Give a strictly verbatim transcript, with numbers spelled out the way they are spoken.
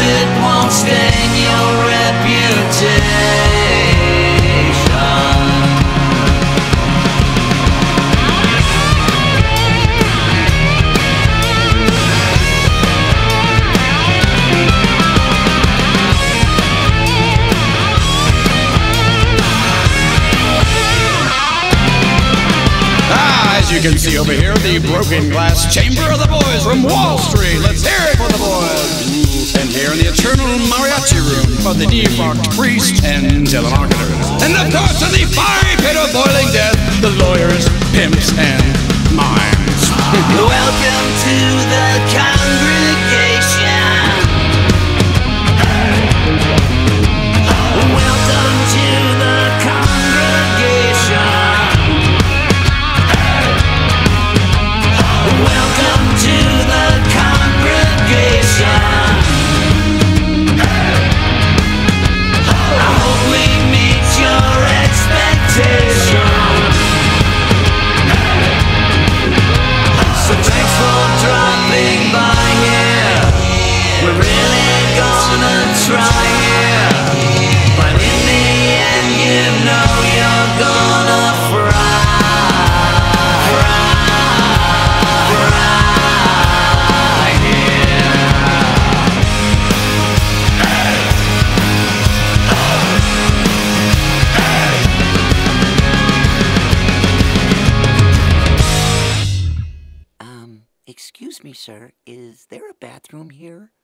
it won't stain your reputation. As you can see over here, the broken glass chamber of the boys from Wall Street. Let's hear it for the boys. And here in the eternal mariachi room for the defrocked priest and telemarketers. And of course in the fiery pit of boiling death, the lawyers, pimps, and mimes. Welcome to the congregation. Welcome to the congregation. Welcome to the congregation. I hope we meet your expectations. So thanks for dropping by here. We're really gonna try here. But in the end, you know you're gonna fry. Excuse me, sir, is there a bathroom here?